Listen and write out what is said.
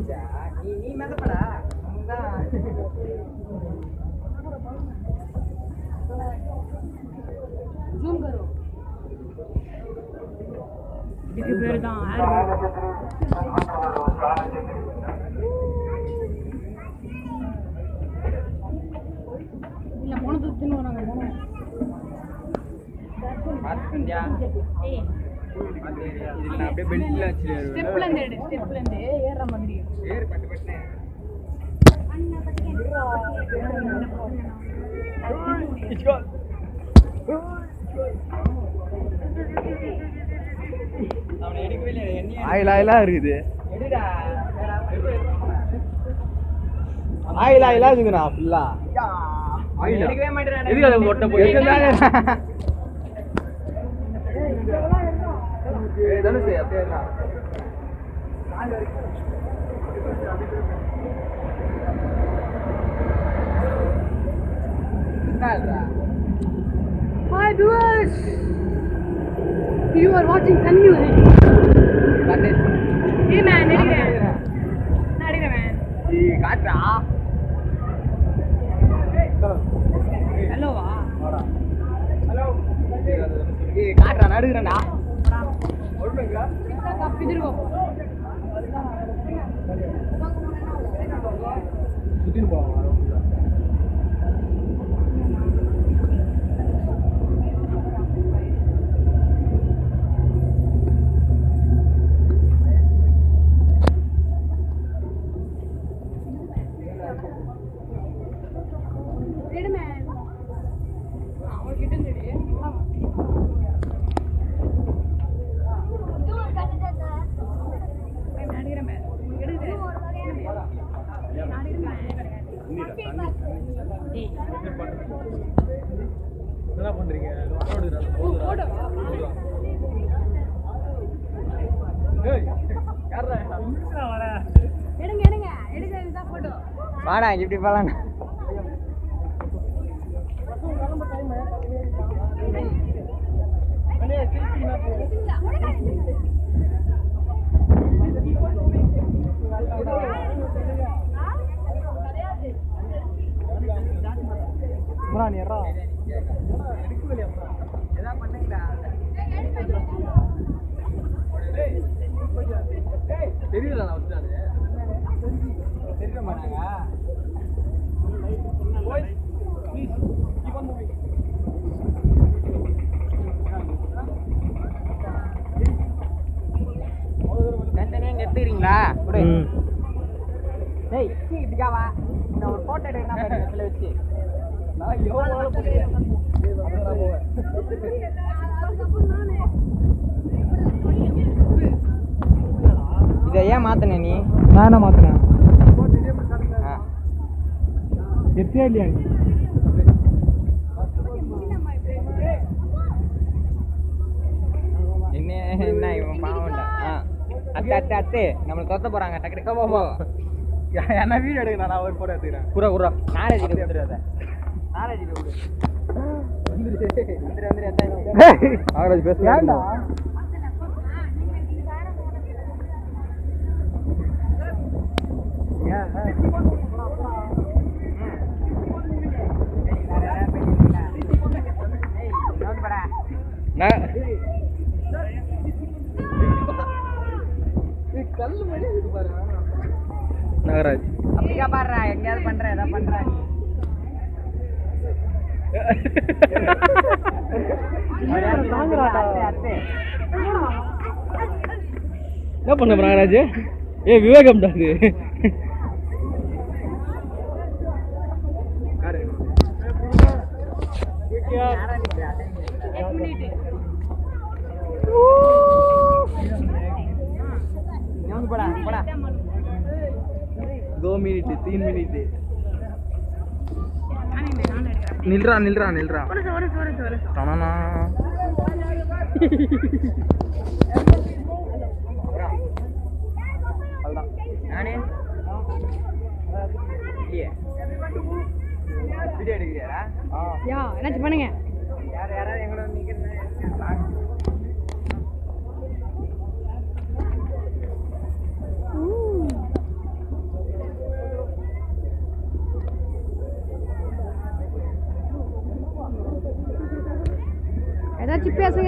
நீ மேலப்படா जूम करो இதுக்கு பேர் தான் இல்ல போனது தின்னு வராங்க போனோம் பாத்துக்கியா ஏய் பாத்து இதுல அப்படியே பெல்ட்ல வச்சிரு ஸ்டெப்ல இருந்து ஏற மாதிரி ஏறு பட்டு பட்டுனே அண்ணா பட்டுனே இச்கோ அவனை எடுக்கவே இல்ல எண்ணி ஆயிலா இருக்குது எடுடா ஆயிலா இருக்குடா ஃபுல்லா ஆயிலா எடுக்கவே மாட்டேடா எதுக்கு அத ஒட்ட போய் ஏய் தனுஷ் அப்படியேடா கால் வரைக்கும் கால்டா Hi viewers, you are watching Sun Music. That is. Hey man, nadi man. Hey, kaatra. Hello va. Hello. Hey, kaatra nadugranda. Orumenga. Inta cup idiru. Sudin po. என்ன பண்றீங்க போடா ஏய் யாரா வர எடுங்க எடுங்க போட்டோ வாடா இப்படி போலாம் முரானி ஏறா எடுக்கலையா ஏதா பண்ணுங்கடா டேய் தெரியல நான் வந்துட்டானே தெரியல மாட்டாங்க boys please keep on moving தந்தனே நெத்துறீங்களா குடு டேய் இதுக்கா வா நான் ஒரு போட்டோ எடுக்கறேன் நான் பக்கத்துல வச்சு நான் எவ்வளவு போறேன் இத ஏன் மாத்தனே நீ நானா மாத்தனேன் எத்தியா இல்லையா என்ன இவன் பாவம்டா அத்தை நம்மள தொத்த போறாங்க டக்கு போ என்ன வீடியோ எடுக்க நான் ஒரு போட்டோ எடுத்துக்கிறேன் குறா நாலேஜ் எடுத்துறாத நாலேஜ் பேச ஏன்டா கல்லு மாதிரி இருக்கு பாரு நகராஜ் அப்படிக்கா பாடுறா எங்கயாவது பண்ற ஏதாவது பண்றா என்ன பண்ண நாகராஜ் ஏ விவேகம் டாது बड़ा बड़ा 2 मिनट 3 मिनट निलरा निलरा निलरा ना நானே இல்லையே வீடியோ எடுக்கறியாடா யா என்னாச்சு பண்ணுங்க யாராவது எங்களோட நிக்கிறேன் ஏதாச்சும் பேசுங்க.